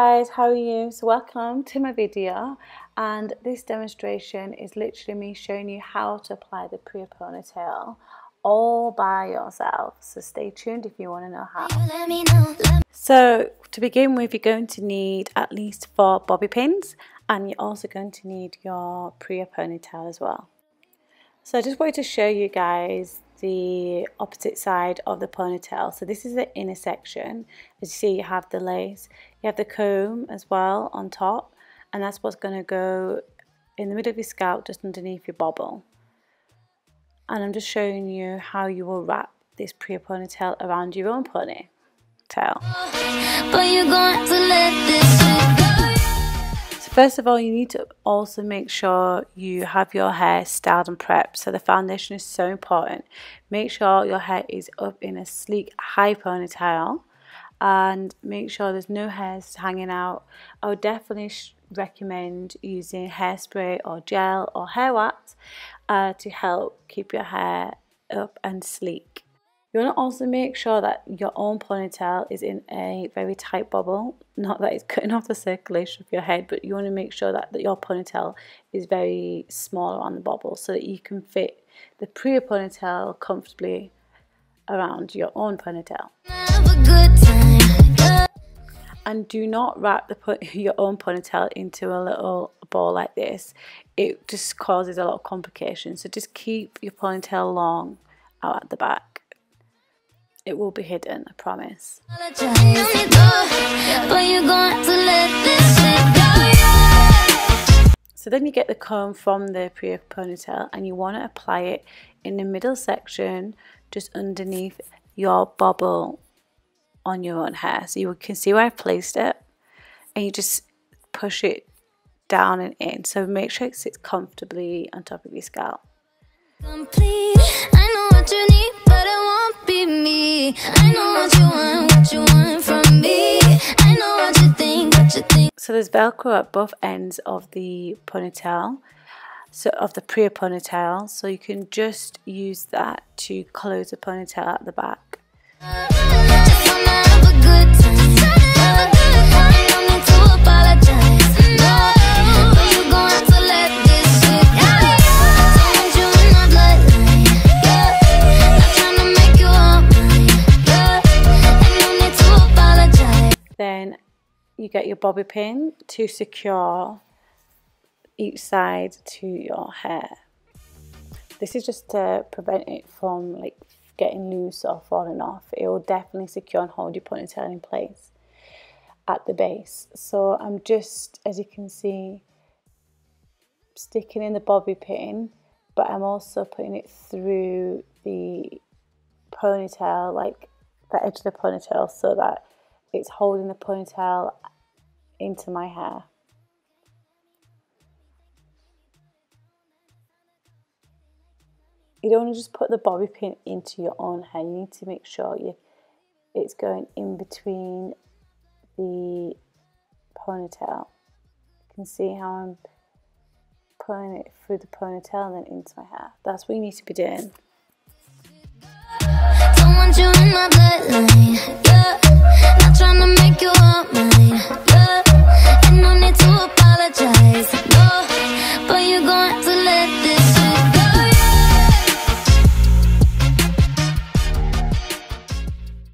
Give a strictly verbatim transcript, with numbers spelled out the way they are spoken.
guys, how are you? So welcome to my video, and this demonstration is literally me showing you how to apply the Praia Ponytail all by yourself. So stay tuned if you want to know how. So to begin with, you're going to need at least four bobby pins, and you're also going to need your Praia Ponytail as well. So I just wanted to show you guys the opposite side of the ponytail. So this is the inner section. As you see, you have the lace, you have the comb as well on top, and that's what's going to go in the middle of your scalp, just underneath your bobble. And I'm just showing you how you will wrap this Praia Ponytail around your own ponytail. But you're going to let this go. First of all, you need to also make sure you have your hair styled and prepped. So the foundation is so important. Make sure your hair is up in a sleek high ponytail, and make sure there's no hairs hanging out. I would definitely recommend using hairspray or gel or hair wax uh, to help keep your hair up and sleek. You want to also make sure that your own ponytail is in a very tight bubble. Not that it's cutting off the circulation of your head, but you want to make sure that, that your ponytail is very small on the bubble, so that you can fit the Praia Ponytail comfortably around your own ponytail. And do not wrap the your own ponytail into a little ball like this. It just causes a lot of complications. So just keep your ponytail long out at the back. It will be hidden, I promise. So then you get the comb from the Praia Ponytail, and you want to apply it in the middle section, just underneath your bobble on your own hair. So you can see where I've placed it, and you just push it down and in. So make sure it sits comfortably on top of your scalp. Complete. I know what you need, but it won't be me. I know what you want, what you want from me. I know what you think, what you think. So there's Velcro at both ends of the ponytail, so of the Praia Ponytail. So you can just use that to close the ponytail at the back. Just wanna have a good time. Have a good time. I don't need to apologize. No. Then you get your bobby pin to secure each side to your hair. This is just to prevent it from like getting loose or falling off. It will definitely secure and hold your ponytail in place at the base. So I'm just, as you can see, sticking in the bobby pin, but I'm also putting it through the ponytail, like the edge of the ponytail, so that it's holding the ponytail into my hair. You don't want to just put the bobby pin into your own hair. You need to make sure you it's going in between the ponytail. You can see how I'm pulling it through the ponytail and then into my hair. That's what you need to be doing. Don't want you in my bloodline, yeah. Not trying to make you want mine, yeah.